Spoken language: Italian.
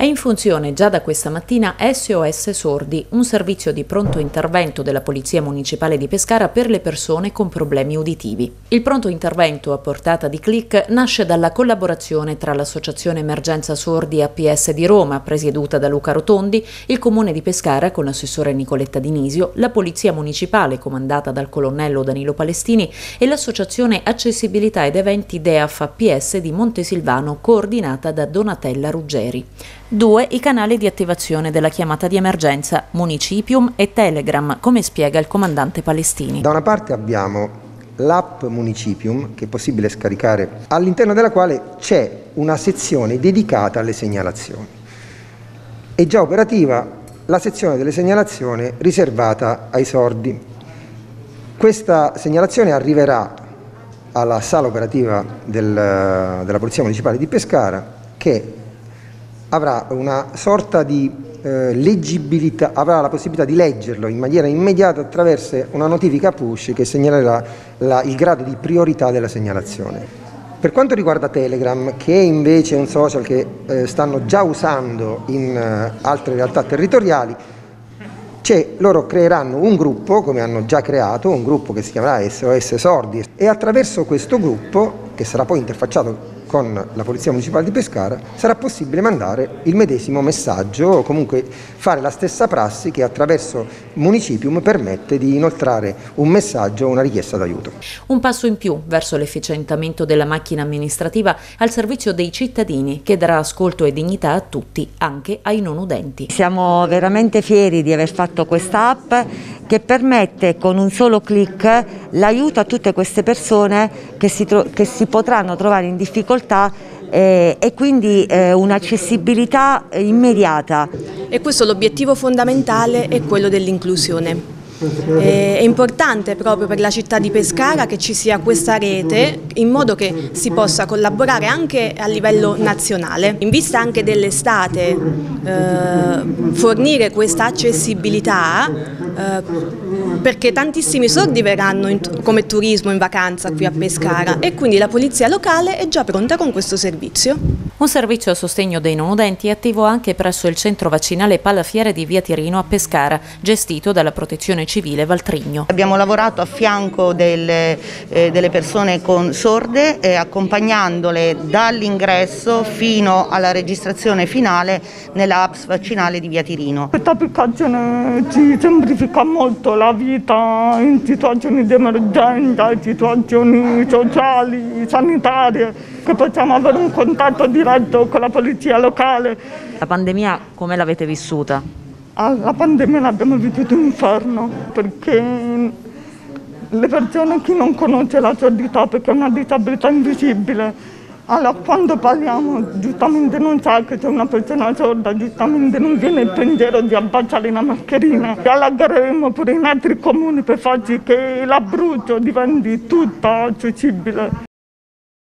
È in funzione già da questa mattina SOS Sordi, un servizio di pronto intervento della Polizia Municipale di Pescara per le persone con problemi uditivi. Il pronto intervento a portata di click nasce dalla collaborazione tra l'Associazione Emergenza Sordi APS di Roma, presieduta da Luca Rotondi, il Comune di Pescara con l'assessore Nicoletta Dinisio, la Polizia Municipale comandata dal colonnello Danilo Palestini e l'Associazione Accessibilità ed Eventi DEAF APS di Montesilvano, coordinata da Donatella Ruggeri. 2. I canali di attivazione della chiamata di emergenza, Municipium e Telegram, come spiega il comandante Palestini. Da una parte abbiamo l'app Municipium, che è possibile scaricare, all'interno della quale c'è una sezione dedicata alle segnalazioni. È già operativa la sezione delle segnalazioni riservata ai sordi. Questa segnalazione arriverà alla sala operativa della Polizia Municipale di Pescara, che avrà una sorta di leggibilità, avrà la possibilità di leggerlo in maniera immediata attraverso una notifica push che segnalerà il grado di priorità della segnalazione. Per quanto riguarda Telegram, che è invece un social che stanno già usando in altre realtà territoriali, loro creeranno un gruppo, come hanno già creato, un gruppo che si chiamerà SOS Sordi, e attraverso questo gruppo, che sarà poi interfacciato con la Polizia Municipale di Pescara, sarà possibile mandare il medesimo messaggio o comunque fare la stessa prassi che attraverso Municipium permette di inoltrare un messaggio o una richiesta d'aiuto. Un passo in più verso l'efficientamento della macchina amministrativa al servizio dei cittadini, che darà ascolto e dignità a tutti, anche ai non udenti. Siamo veramente fieri di aver fatto questa app che permette con un solo clic l'aiuto a tutte queste persone che si potranno trovare in difficoltà e quindi un'accessibilità immediata. E questo l'obiettivo fondamentale è quello dell'inclusione. È importante proprio per la città di Pescara che ci sia questa rete in modo che si possa collaborare anche a livello nazionale. In vista anche dell'estate, fornire questa accessibilità perché tantissimi sordi verranno come turismo in vacanza qui a Pescara e quindi la polizia locale è già pronta con questo servizio. Un servizio a sostegno dei non udenti è attivo anche presso il centro vaccinale Palafiere di Via Tirino a Pescara, gestito dalla Protezione Civile Valtrigno. Abbiamo lavorato a fianco delle persone sorde, accompagnandole dall'ingresso fino alla registrazione finale nella apps vaccinale di Via Tirino. Questa applicazione ci semplifica molto la vita in situazioni di emergenza, in situazioni sociali, sanitarie, che possiamo avere un contatto diretto con la polizia locale. La pandemia come l'avete vissuta? La pandemia l'abbiamo vissuta in inferno, perché le persone, chi non conosce la sordità perché è una disabilità invisibile, allora quando parliamo giustamente non sa che c'è una persona sorda, giustamente non viene il pensiero di abbassare la mascherina. E allargheremo pure in altri comuni per far sì che l'Abruzzo diventi tutta accessibile.